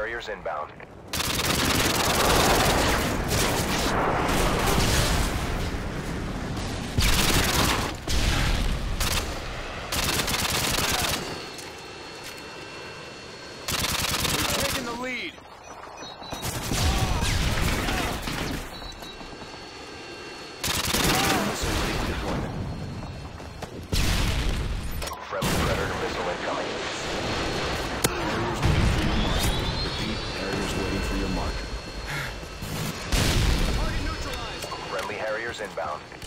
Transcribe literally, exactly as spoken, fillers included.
Harriers inbound. We're taking the lead. Friendly Predator missile incoming. Harriers waiting for your mark. Target neutralized. Friendly Harriers inbound.